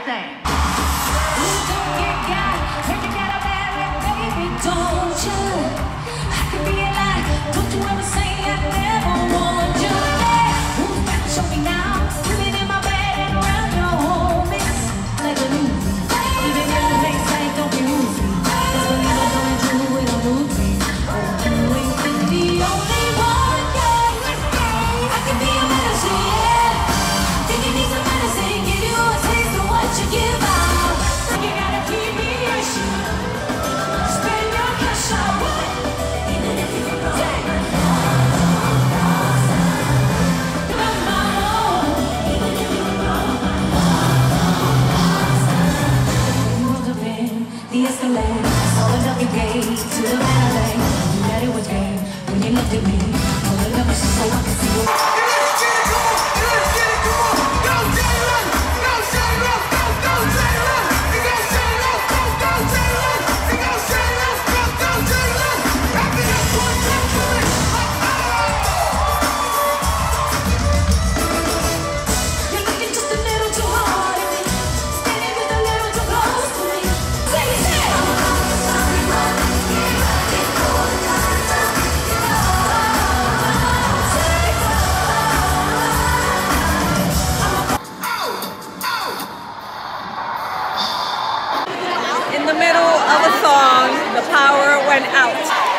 thing. Don't get got when you got a bad baby, don't you? I could be a lie. Don't you ever say I never want you. Who's got to show me now? Living in my bed and around your homies like a movie. Even if the next night don't be movie. That's when you don't do it on movie. Oh, you ain't been the only one, yeah. I could be a medicine, yeah. Think you need some medicine, give you a taste of what you give out. You got a deviation. Spend your cash out. Even if you don't. The Escalade, saw the W gate to the Mandalay. Knew that it was game when you looked at me. Pulling up so I could see you. In the middle of a song, the power went out.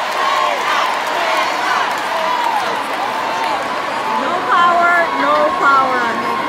No power, no power.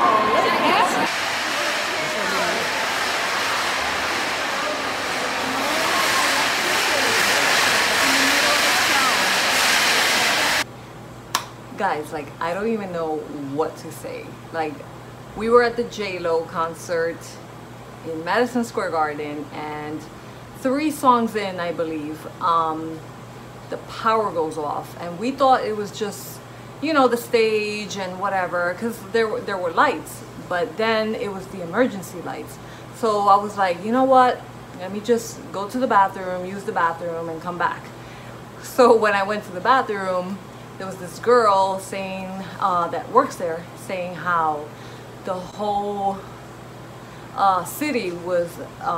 Guys, like, I don't even know what to say. Like, we were at the J-Lo concert in Madison Square Garden, and 3 songs in, I believe, the power goes off, and we thought it was just, you know, the stage and whatever, because there were lights, but then it was the emergency lights. So I was like, you know what, let me just go to the bathroom, use the bathroom, and come back. So when I went to the bathroom, there was this girl saying that works there, saying how the whole city was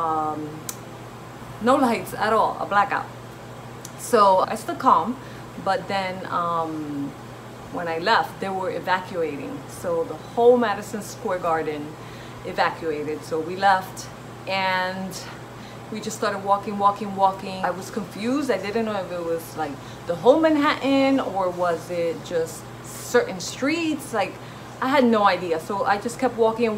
no lights at all, a blackout. So I stood calm, but then when I left, they were evacuating. So the whole Madison Square Garden evacuated. So we left and we just started walking. I was confused. I didn't know if it was like the whole Manhattan or was it just certain streets. Like, I had no idea. So I just kept walking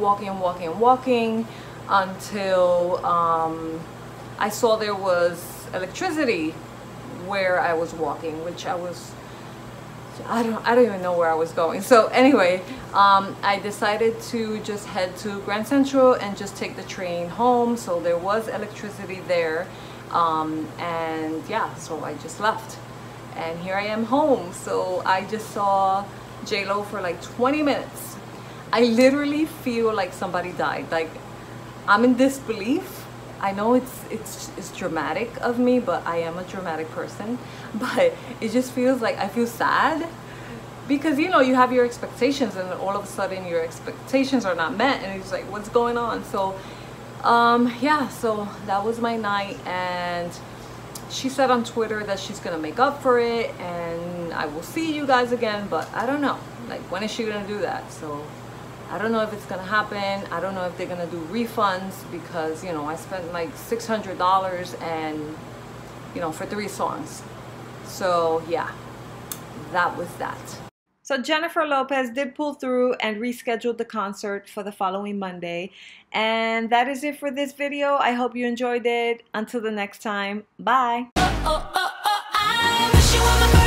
until I saw there was electricity where I was walking, which I don't even know where I was going. So anyway, I decided to just head to Grand Central and just take the train home. So there was electricity there, and yeah, so I just left, and here I am home. So I just saw J-Lo for like 20 minutes. I literally feel like somebody died. Like, I'm in disbelief. I know it's dramatic of me, but I am a dramatic person. But it just feels like I feel sad because, you know, you have your expectations and all of a sudden your expectations are not met, and it's like, what's going on? So yeah, so that was my night, and she said on Twitter that she's gonna make up for it and I will see you guys again, but I don't know, like, when is she gonna do that? So I don't know if it's gonna happen. I don't know if they're gonna do refunds because, you know, I spent like $600 and, you know, for 3 songs. So yeah, that was that. So Jennifer Lopez did pull through and rescheduled the concert for the following Monday. And that is it for this video. I hope you enjoyed it. Until the next time, bye. I wish you were my